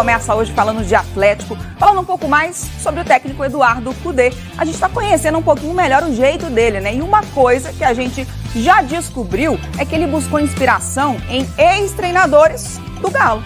começa hoje falando de Atlético, falando um pouco mais sobre o técnico Eduardo Cudê. A gente está conhecendo um pouquinho melhor o jeito dele, né? E uma coisa que a gente já descobriu é que ele buscou inspiração em ex-treinadores do Galo.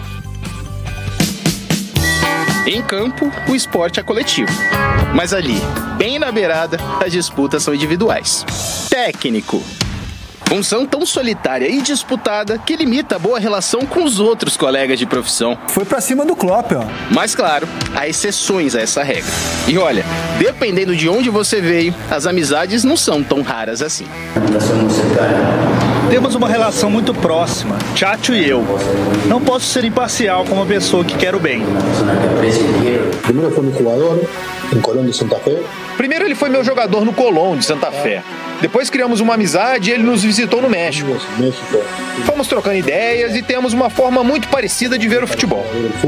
Em campo, o esporte é coletivo. Mas ali, bem na beirada, as disputas são individuais. Técnico. Função tão solitária e disputada que limita a boa relação com os outros colegas de profissão. Foi pra cima do Klopp, ó. Mas claro, há exceções a essa regra. E olha, dependendo de onde você veio, as amizades não são tão raras assim. Temos uma relação muito próxima, Chacho e eu. Não posso ser imparcial com uma pessoa que quer o bem. Primeiro foi meu jogador em Colón de Santa Fé. Primeiro ele foi meu jogador no Colón de Santa Fé. Depois criamos uma amizade e ele nos visitou no México. Fomos trocando ideias e temos uma forma muito parecida de ver o futebol.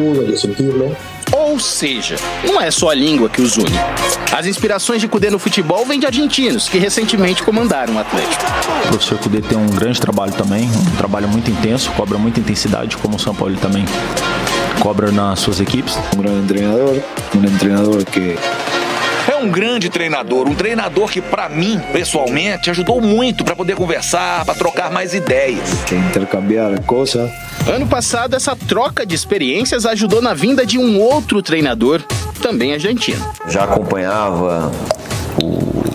Ou seja, não é só a língua que os une. As inspirações de Cudê no futebol vêm de argentinos, que recentemente comandaram o Atlético. O professor Cudê tem um grande trabalho também, um trabalho muito intenso, cobra muita intensidade, como o São Paulo também cobra nas suas equipes. Um grande treinador que... É um grande treinador, um treinador que, para mim, pessoalmente, ajudou muito para poder conversar, para trocar mais ideias. Intercambiar coisas. Ano passado, essa troca de experiências ajudou na vinda de um outro treinador, também argentino. Já acompanhava o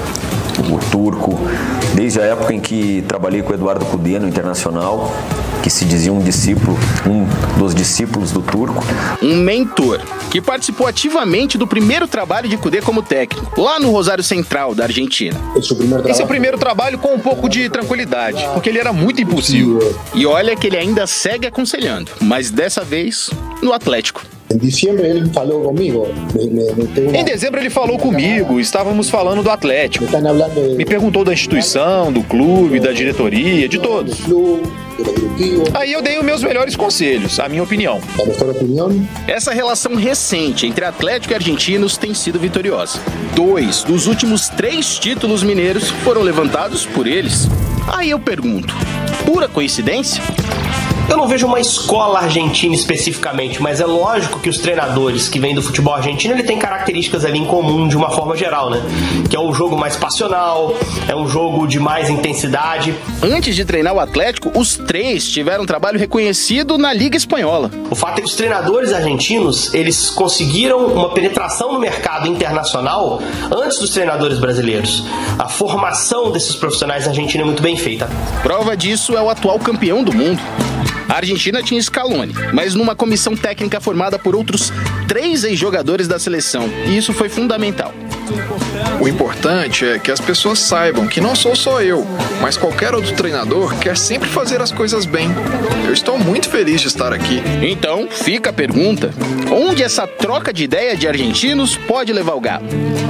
turco desde a época em que trabalhei com o Eduardo Cudê no Internacional, que se dizia um dos discípulos do turco. Um mentor, que participou ativamente do primeiro trabalho de Cudê como técnico, lá no Rosário Central da Argentina. Esse é o primeiro trabalho com um pouco de tranquilidade, porque ele era muito impulsivo. E olha que ele ainda segue aconselhando, mas dessa vez no Atlético. Em dezembro ele falou comigo. Em dezembro ele falou comigo, estávamos falando do Atlético. Me perguntou da instituição, do clube, da diretoria, de todos. Aí eu dei os meus melhores conselhos, a minha opinião. Essa relação recente entre Atlético e argentinos tem sido vitoriosa. 2 dos últimos 3 títulos mineiros foram levantados por eles. Aí eu pergunto, pura coincidência? Eu não vejo uma escola argentina especificamente, mas é lógico que os treinadores que vêm do futebol argentino, ele tem características ali em comum de uma forma geral, né? Que é um jogo mais passional, é um jogo de mais intensidade. Antes de treinar o Atlético, os 3 tiveram um trabalho reconhecido na Liga Espanhola. O fato é que os treinadores argentinos, eles conseguiram uma penetração no mercado internacional antes dos treinadores brasileiros. A formação desses profissionais argentinos é muito bem feita. Prova disso é o atual campeão do mundo. A Argentina tinha Scaloni, mas numa comissão técnica formada por outros 3 ex-jogadores da seleção, e isso foi fundamental. O importante é que as pessoas saibam que não sou só eu, mas qualquer outro treinador quer sempre fazer as coisas bem. Eu estou muito feliz de estar aqui. Então, fica a pergunta: onde essa troca de ideia de argentinos pode levar o Galo?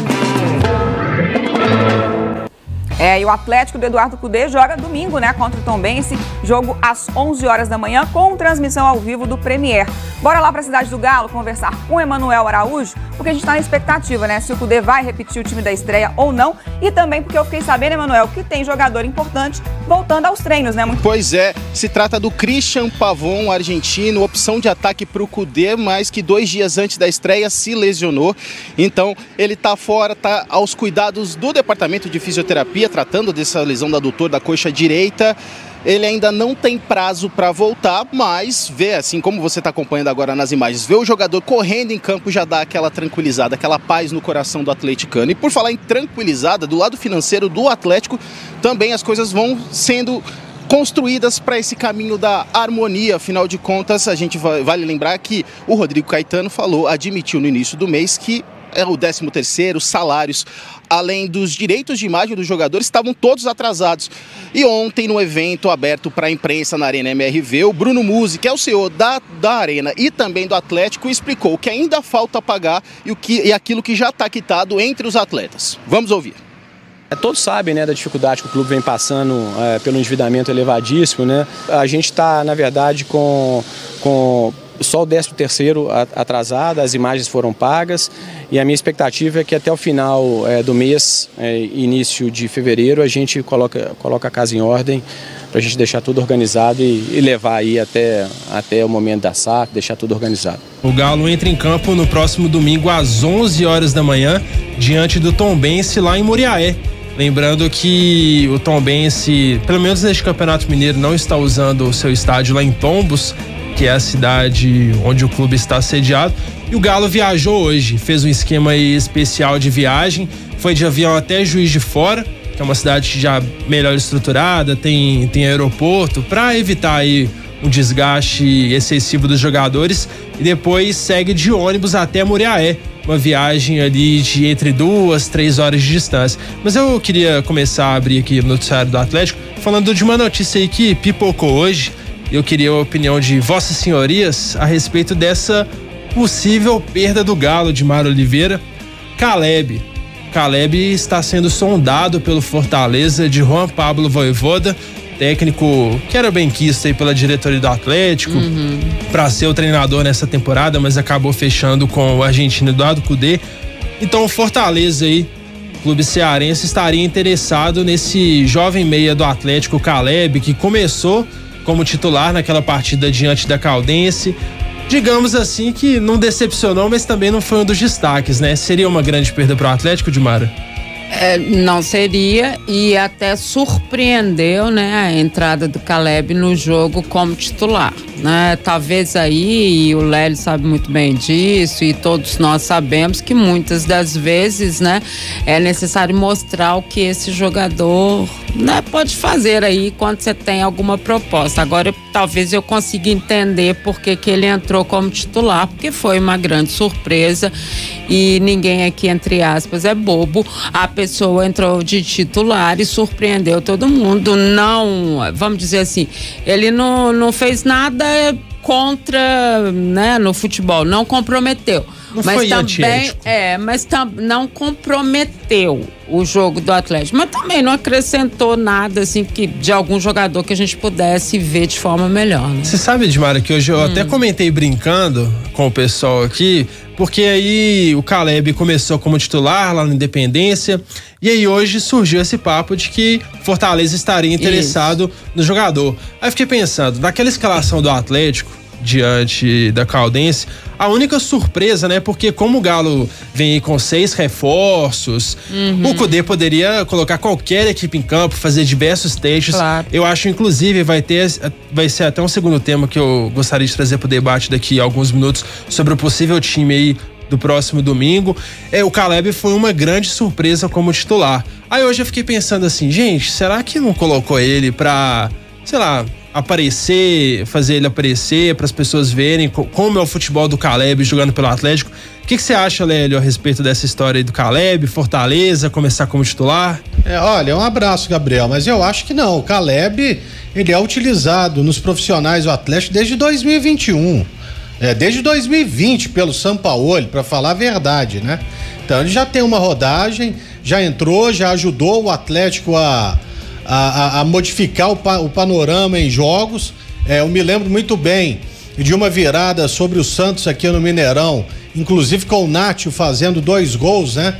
E o Atlético do Eduardo Cudê joga domingo, né, contra o Tombense, jogo às 11 horas da manhã, com transmissão ao vivo do Premier. Bora lá para a cidade do Galo conversar com o Emanuel Araújo, porque a gente está na expectativa, né, se o Cudê vai repetir o time da estreia ou não, e também porque eu fiquei sabendo, Emanuel, que tem jogador importante voltando aos treinos, né? Pois é, se trata do Cristian Pavón, argentino, opção de ataque para o Cudê, mas que 2 dias antes da estreia se lesionou, então ele tá fora, tá aos cuidados do departamento de fisioterapia, tratando dessa lesão do adutor da coxa direita. Ele ainda não tem prazo para voltar, mas vê, assim como você está acompanhando agora nas imagens, ver o jogador correndo em campo já dá aquela tranquilizada, aquela paz no coração do atleticano. E por falar em tranquilizada, do lado financeiro do Atlético, também as coisas vão sendo construídas para esse caminho da harmonia. Afinal de contas, a gente vale lembrar que o Rodrigo Caetano admitiu no início do mês que o 13º, salários, além dos direitos de imagem dos jogadores, estavam todos atrasados. E ontem, no evento aberto para a imprensa na Arena MRV, o Bruno Musi, que é o CEO da Arena e também do Atlético, explicou que ainda falta pagar e aquilo que já está quitado entre os atletas. Vamos ouvir. Todos sabem, né, da dificuldade que o clube vem passando pelo endividamento elevadíssimo, né? A gente está, na verdade, com só o 13º atrasado, as imagens foram pagas e a minha expectativa é que até o final do mês, início de fevereiro, a gente coloca a casa em ordem para a gente deixar tudo organizado e levar aí até o momento da SAF, deixar tudo organizado. O Galo entra em campo no próximo domingo às 11 horas da manhã, diante do Tombense lá em Muriaé. Lembrando que o Tombense, pelo menos neste Campeonato Mineiro, não está usando o seu estádio lá em Tombos, que é a cidade onde o clube está sediado. E o Galo viajou hoje, fez um esquema aí especial de viagem, foi de avião até Juiz de Fora, que é uma cidade já melhor estruturada, tem aeroporto, para evitar aí um desgaste excessivo dos jogadores, e depois segue de ônibus até Muriaé, uma viagem ali de entre 2-3 horas de distância. Mas eu queria começar a abrir aqui no noticiário do Atlético, falando de uma notícia aí que pipocou hoje. Eu queria a opinião de vossas senhorias a respeito dessa possível perda do Galo de Mário Oliveira. Caleb está sendo sondado pelo Fortaleza de Juan Pablo Vojvoda, técnico que era bem quisto aí pela diretoria do Atlético para ser o treinador nessa temporada, mas acabou fechando com o argentino Eduardo Cudê. Então o Fortaleza aí, clube cearense, estaria interessado nesse jovem meia do Atlético, Caleb, que começou como titular naquela partida diante da Caldense. Digamos assim que não decepcionou, mas também não foi um dos destaques, né? Seria uma grande perda para o Atlético, Dimara? Não seria, e até surpreendeu, né, a entrada do Caleb no jogo como titular, né? Talvez aí, e o Lélio sabe muito bem disso, e todos nós sabemos que muitas das vezes, né, é necessário mostrar o que esse jogador, né, pode fazer aí quando você tem alguma proposta. Agora, talvez eu consiga entender por que ele entrou como titular, porque foi uma grande surpresa e ninguém aqui, entre aspas, é bobo. A pessoa entrou de titular e surpreendeu todo mundo. Não, vamos dizer assim, ele não fez nada contra, né, no futebol, não comprometeu. Mas também não comprometeu o jogo do Atlético, mas também não acrescentou nada assim de algum jogador que a gente pudesse ver de forma melhor, né? Você sabe, Edmara, que hoje eu até comentei brincando com o pessoal aqui, porque aí o Caleb começou como titular lá na Independência, e aí hoje surgiu esse papo de que Fortaleza estaria interessado no jogador. Aí fiquei pensando, naquela escalação do Atlético diante da Caldense, a única surpresa, né, porque como o Galo vem aí com 6 reforços, o Cudê poderia colocar qualquer equipe em campo, fazer diversos testes. Claro. Eu acho, inclusive, vai ser até um segundo tema que eu gostaria de trazer para o debate daqui a alguns minutos, sobre o possível time aí do próximo domingo. O Caleb foi uma grande surpresa como titular. Aí hoje eu fiquei pensando assim, gente, será que não colocou ele pra, sei lá, fazer ele aparecer para as pessoas verem como é o futebol do Caleb jogando pelo Atlético? O que você acha, Lélio, a respeito dessa história aí do Caleb, Fortaleza, começar como titular? Olha, um abraço, Gabriel, mas eu acho que não. O Caleb, ele é utilizado nos profissionais do Atlético desde 2021. Desde 2020 pelo Sampaoli, para falar a verdade, né? Então ele já tem uma rodagem, já entrou, já ajudou o Atlético a modificar o panorama em jogos. Eu me lembro muito bem de uma virada sobre o Santos aqui no Mineirão, inclusive com o Nátio fazendo 2 gols, né?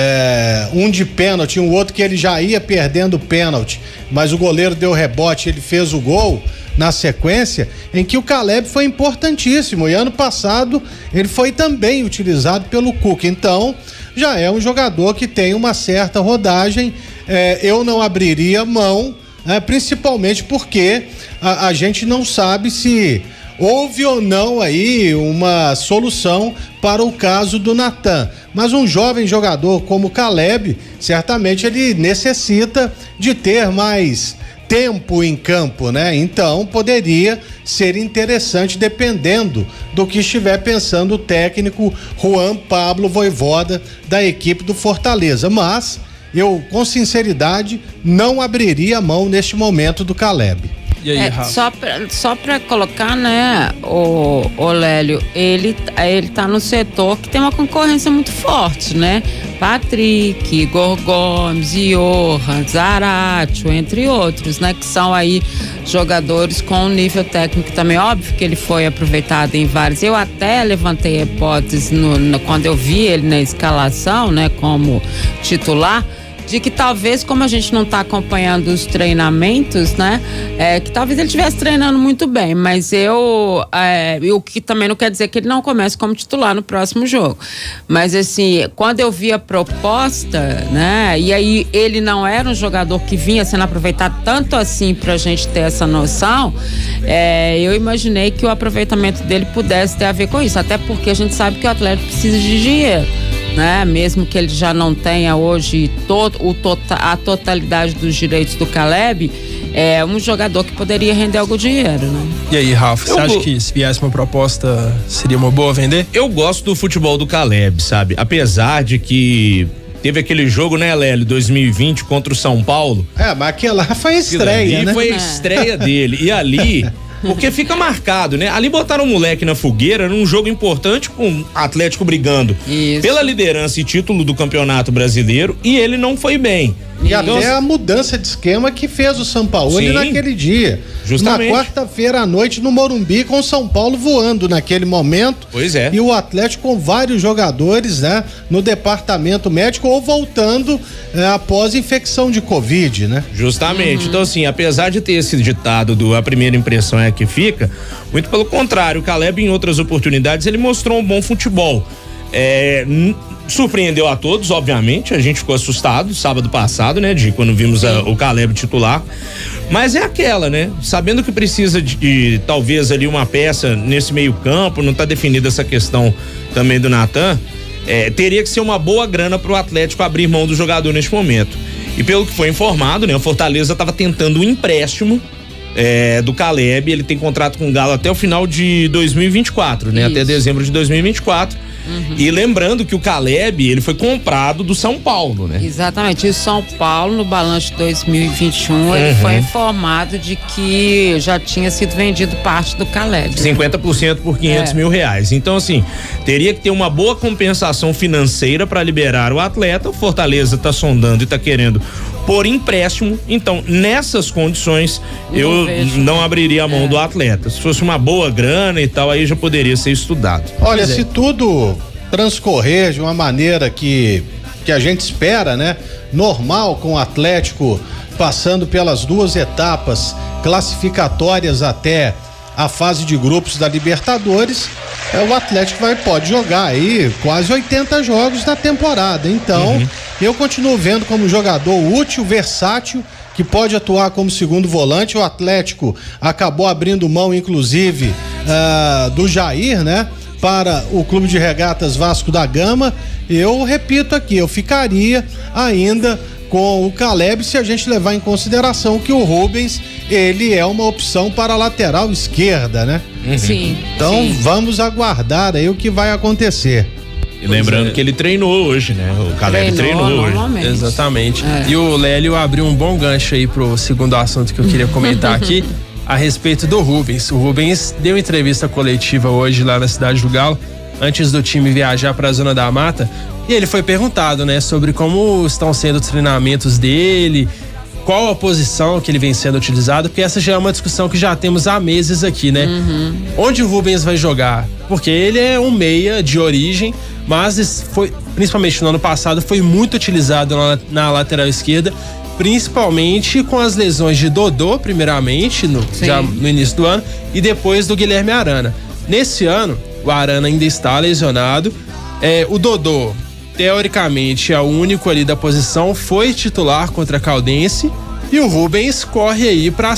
Um de pênalti, um outro que ele já ia perdendo pênalti, mas o goleiro deu rebote, ele fez o gol na sequência, em que o Caleb foi importantíssimo, e ano passado ele foi também utilizado pelo Cuca. Então já é um jogador que tem uma certa rodagem. Eu não abriria mão, principalmente porque a gente não sabe se houve ou não aí uma solução para o caso do Natan. Mas um jovem jogador como o Caleb, certamente ele necessita de ter mais tempo em campo, né? Então poderia ser interessante, dependendo do que estiver pensando o técnico Juan Pablo Vojvoda da equipe do Fortaleza. Mas eu, com sinceridade, não abriria a mão neste momento do Caleb. E aí, Rafa? Só pra colocar, né, o Lélio, ele tá no setor que tem uma concorrência muito forte, né? Patrick, Igor Gomes, Johan, Zaratio, entre outros, né? Que são aí jogadores com nível técnico também. Óbvio que ele foi aproveitado em vários. Eu até levantei a hipótese quando eu vi ele na escalação, né? Como titular, de que talvez, como a gente não está acompanhando os treinamentos, né, que talvez ele estivesse treinando muito bem, mas o que também não quer dizer que ele não comece como titular no próximo jogo. Mas assim, quando eu vi a proposta, né, e aí ele não era um jogador que vinha sendo aproveitado tanto assim pra gente ter essa noção, eu imaginei que o aproveitamento dele pudesse ter a ver com isso, até porque a gente sabe que o atleta precisa de dinheiro, né? Mesmo que ele já não tenha hoje a totalidade dos direitos do Caleb, é um jogador que poderia render algum dinheiro, né? E aí, Rafa, você acha que se viesse uma proposta seria uma boa vender? Eu gosto do futebol do Caleb, sabe? Apesar de que teve aquele jogo, né, Lélio, 2020 contra o São Paulo. Mas aquela lá foi a estreia, né? Foi a estreia dele. E ali... Porque fica marcado, né? Ali botaram o moleque na fogueira num jogo importante com o Atlético brigando pela liderança e título do Campeonato Brasileiro, e ele não foi bem. E até a mudança de esquema que fez o Sampaoli naquele dia. Justamente. Na quarta-feira à noite no Morumbi, com o São Paulo voando naquele momento. Pois é. E o Atlético com vários jogadores, né? No departamento médico ou voltando após infecção de Covid, né? Justamente. Então, assim, apesar de ter esse ditado a primeira impressão é que fica, muito pelo contrário, o Caleb, em outras oportunidades, ele mostrou um bom futebol. Surpreendeu a todos, obviamente. A gente ficou assustado sábado passado, né, de quando vimos o Caleb titular. Mas é aquela, né? Sabendo que precisa de talvez ali uma peça nesse meio-campo, não tá definida essa questão também do Natan. Teria que ser uma boa grana pro Atlético abrir mão do jogador neste momento. E pelo que foi informado, né, o Fortaleza estava tentando um empréstimo do Caleb. Ele tem contrato com o Galo até o final de 2024, né? Isso. Até dezembro de 2024. E lembrando que o Caleb, ele foi comprado do São Paulo, né? Exatamente. E o São Paulo, no balanço de 2021, ele foi informado de que já tinha sido vendido parte do Caleb. 50% por 500 mil reais. Então, assim, teria que ter uma boa compensação financeira para liberar o atleta. O Fortaleza tá sondando e tá querendo por empréstimo. Então, nessas condições, eu não abriria a mão do atleta. Se fosse uma boa grana e tal, aí já poderia ser estudado. Olha, se tudo transcorrer de uma maneira que a gente espera, né? Normal, com o Atlético passando pelas duas etapas classificatórias até a fase de grupos da Libertadores, o Atlético pode jogar aí quase 80 jogos na temporada. Então, eu continuo vendo como jogador útil, versátil, que pode atuar como segundo volante. O Atlético acabou abrindo mão, inclusive, do Jair, né? Para o Clube de Regatas Vasco da Gama. Eu repito aqui, eu ficaria ainda com o Caleb se a gente levar em consideração que o Rubens, ele é uma opção para a lateral esquerda, né? Sim. Então vamos aguardar aí o que vai acontecer. E lembrando que ele treinou hoje, né? O Caleb treinou hoje. Exatamente. E o Lélio abriu um bom gancho aí pro segundo assunto que eu queria comentar aqui, a respeito do Rubens. O Rubens deu entrevista coletiva hoje lá na Cidade do Galo, antes do time viajar para a Zona da Mata, e ele foi perguntado, né, sobre como estão sendo os treinamentos dele, qual a posição que ele vem sendo utilizado, porque essa já é uma discussão que já temos há meses aqui, né? Onde o Rubens vai jogar? Porque ele é um meia de origem, mas foi, principalmente no ano passado, foi muito utilizado na lateral esquerda, principalmente com as lesões de Dodô, primeiramente, já no início do ano, e depois do Guilherme Arana. Nesse ano, o Arana ainda está lesionado. O Dodô, teoricamente, é o único ali da posição, foi titular contra a Caldense, e o Rubens corre aí para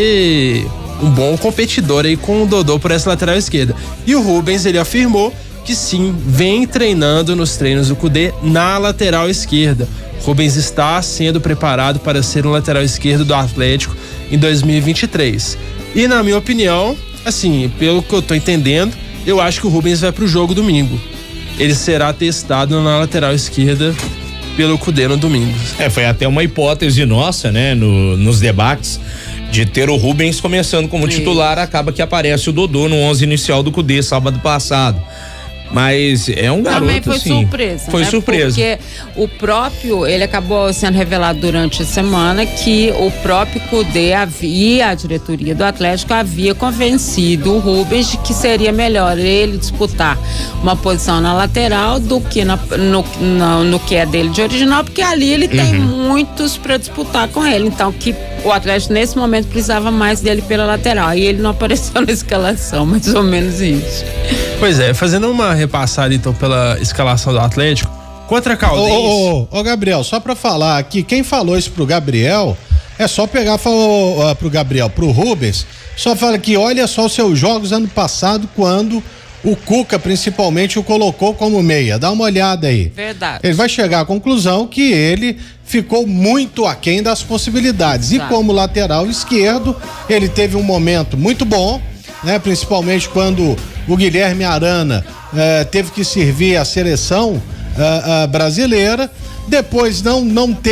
ser um bom competidor aí com o Dodô por essa lateral esquerda. E o Rubens, ele afirmou que sim, vem treinando nos treinos do Cudê na lateral esquerda. Rubens está sendo preparado para ser um lateral esquerdo do Atlético em 2023. E na minha opinião, assim, pelo que eu tô entendendo, eu acho que o Rubens vai pro jogo domingo. Ele será testado na lateral esquerda pelo Cudê no domingo. Foi até uma hipótese nossa, né, nos debates, de ter o Rubens começando como titular. Acaba que aparece o Dodô no 11 inicial do Cudê sábado passado. Mas é um garoto, também foi assim, surpresa. Foi surpresa. Porque o próprio, ele acabou sendo revelado durante a semana que o próprio Cudê e a diretoria do Atlético havia convencido o Rubens de que seria melhor ele disputar uma posição na lateral do que no que é dele de original, porque ali ele tem muitos para disputar com ele. Então, que o Atlético nesse momento precisava mais dele pela lateral. E ele não apareceu na escalação, mais ou menos isso. Pois é, fazendo uma repassada então pela escalação do Atlético, contra a Caldense. Ô, Gabriel, só pra falar aqui, quem falou isso pro Gabriel, é só pegar, falou pro Rubens, só fala que olha só os seus jogos ano passado, quando o Cuca principalmente o colocou como meia, dá uma olhada aí. Verdade. Ele vai chegar à conclusão que ele ficou muito aquém das possibilidades. Exato. E como lateral esquerdo, ele teve um momento muito bom, né? Principalmente quando o Guilherme Arana teve que servir a seleção brasileira. Depois não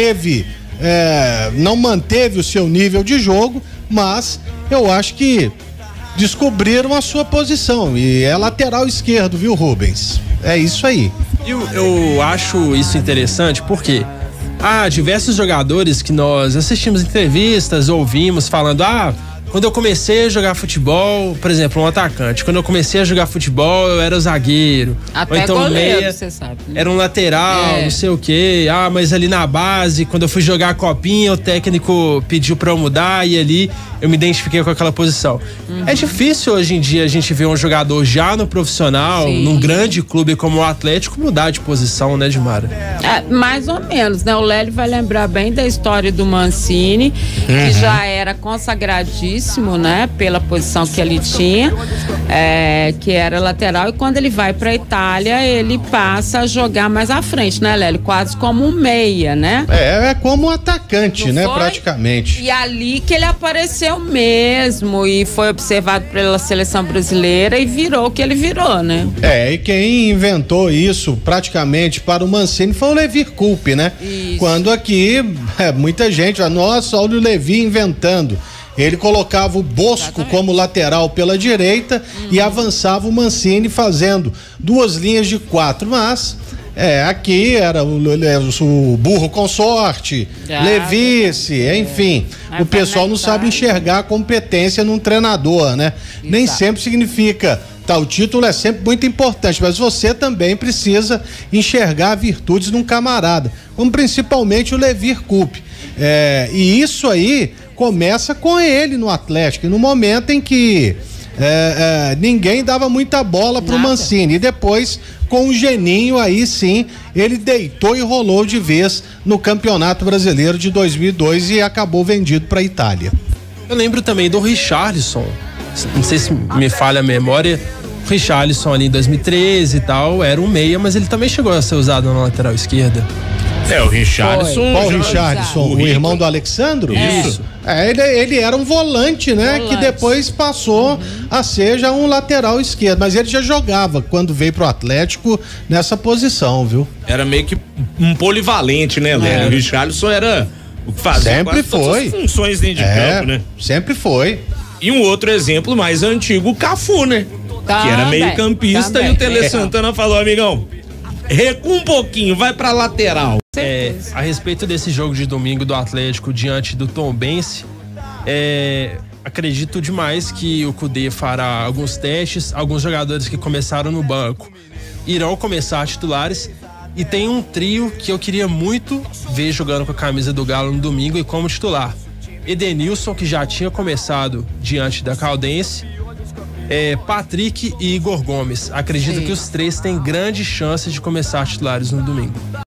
manteve o seu nível de jogo, mas eu acho que descobriram a sua posição e é lateral esquerdo, viu, Rubens? É isso aí. Eu acho isso interessante porque há diversos jogadores que nós assistimos entrevistas, ouvimos falando, quando eu comecei a jogar futebol, por exemplo, um atacante, quando eu comecei a jogar futebol, eu era zagueiro. Até ou então goleiro, meia, você sabe. Né? era um lateral, não sei o quê. Mas ali na base, quando eu fui jogar a copinha, o técnico pediu pra eu mudar e ali eu me identifiquei com aquela posição. É difícil hoje em dia a gente ver um jogador já no profissional, num grande clube como o Atlético, mudar de posição, né, Dimara? Mais ou menos, né? O Lélio vai lembrar bem da história do Mancini, que já era consagradíssimo, né? Pela posição que ele tinha, que era lateral, e quando ele vai pra Itália, ele passa a jogar mais à frente, né, Lélio? Quase como um meia, né? É como um atacante, não né? Foi? Praticamente. E ali que ele apareceu mesmo e foi observado pela seleção brasileira e virou o que ele virou, né? E quem inventou isso praticamente para o Mancini foi o Levi Coupe, né? Isso. Quando aqui, muita gente, nossa, olha o Levi inventando. Ele colocava o Bosco como lateral pela direita e avançava o Mancini fazendo 2 linhas de 4, mas aqui era o burro consorte, Levice, enfim. O pessoal não sabe enxergar a competência num treinador, né? Nem sempre significa. O título é sempre muito importante, mas você também precisa enxergar virtudes num camarada, como principalmente o Levi Coupe. E isso aí começa com ele no Atlético, no momento em que ninguém dava muita bola pro Mancini, e depois com o Geninho, aí sim, ele deitou e rolou de vez no Campeonato Brasileiro de 2002 e acabou vendido pra Itália. Eu lembro também do Richarlison, não sei se me falha a memória, o Richarlison ali em 2013 e tal, era um meia, mas ele também chegou a ser usado na lateral esquerda. O Richarlison. Qual Richarlison? O irmão do Alexandro? Isso. Ele era um volante, né? Que depois passou a ser já um lateral esquerdo. Mas ele já jogava quando veio pro Atlético nessa posição, viu? Era meio que um polivalente, né, Léo? O Richarlison era o que fazia sempre quase todas as funções dentro de campo, né? Sempre foi. E um outro exemplo mais antigo, o Cafu, né? Que era meio campista e o Tele Santana falou, amigão, recua um pouquinho, vai pra lateral. A respeito desse jogo de domingo do Atlético diante do Tombense, acredito demais que o Cudê fará alguns testes, alguns jogadores que começaram no banco irão começar titulares, e tem um trio que eu queria muito ver jogando com a camisa do Galo no domingo e como titular. Edenilson, que já tinha começado diante da Caldense, Patrick e Igor Gomes. Acredito que os três têm grande chance de começar titulares no domingo.